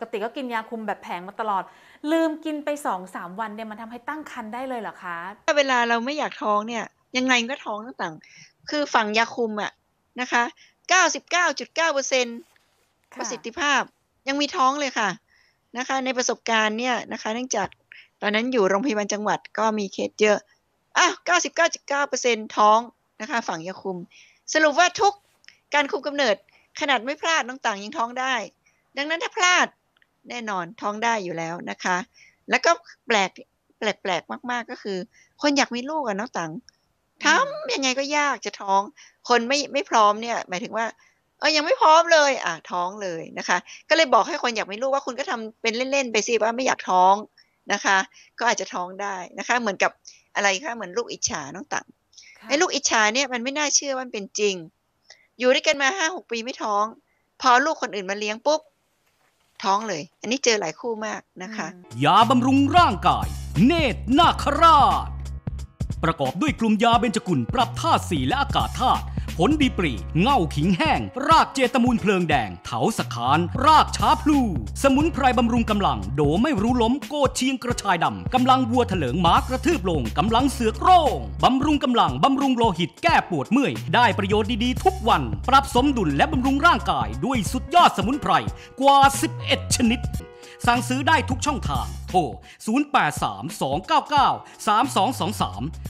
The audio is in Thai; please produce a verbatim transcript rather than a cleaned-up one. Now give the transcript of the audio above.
กติก็กินยาคุมแบบแผงมาตลอดลืมกินไป สองสาม วันเนี่ยมันทำให้ตั้งครรภ์ได้เลยเหรอคะถ้าเวลาเราไม่อยากท้องเนี่ยยังไงก็ท้องต่างๆคือฝั่งยาคุมอะนะคะ เก้าสิบเก้าจุดเก้าเปอร์เซ็นต์ ประค่ะสิทธิภาพยังมีท้องเลยค่ะนะคะในประสบการณ์เนี่ยนะคะเนื่องจากตอนนั้นอยู่โรงพยาบาลจังหวัดก็มีเคสเยอะอ้าวเก้าสิบเก้าจุดเก้าเปอร์เซ็นต์ ท้องนะคะฝั่งยาคุมสรุปว่าทุกการคุมกำเนิดขนาดไม่พลาดน้องต่างยังท้องได้ดังนั้นถ้าพลาดแน่นอนท้องได้อยู่แล้วนะคะแล้วก็แปลกแปลกๆมากๆก็คือคนอยากมีลูกอะน้องต่างทอืมำยังไงก็ยากจะท้องคนไม่ไม่พร้อมเนี่ยหมายถึงว่า เออยังไม่พร้อมเลยอาท้องเลยนะคะก็เลยบอกให้คนอยากมีลูกว่าคุณก็ทำเป็นเล่นๆไปสิว่าไม่อยากท้องนะคะก็อาจจะท้องได้นะคะเหมือนกับอะไรคะเหมือนลูกอิจฉาน้องตังไอ้ค่ะลูกอิจฉาเนี่ยมันไม่น่าเชื่อว่ามันเป็นจริงอยู่ด้วยกันมาห้าถึงหกปีไม่ท้องพอลูกคนอื่นมาเลี้ยงปุ๊บท้องเลยอันนี้เจอหลายคู่มากอืนะคะมยาบำรุงร่างกายเนตรนาคราชประกอบด้วยกลุ่มยาเบญจกุลปรับธาตุสีและอากาศธาตุผลดีปรีเง่าขิงแห้งรากเจตมูลเพลิงแดงเถาสคานรากช้าพลูสมุนไพรบำรุงกำลังโดไม่รู้ล้มโกดเชียงกระชายดำกำลังวัวเถลิงม้ากระทืบลงกำลังเสือโคร่งบำรุงกำลังบำรุงโลหิตแก้ปวดเมื่อยได้ประโยชน์ดีๆทุกวันปรับสมดุลและบำรุงร่างกายด้วยสุดยอดสมุนไพรกว่าสิบเอ็ดชนิดสั่งซื้อได้ทุกช่องทางโทรศูนย์ แปด สาม สอง เก้า เก้า สาม สอง สอง สาม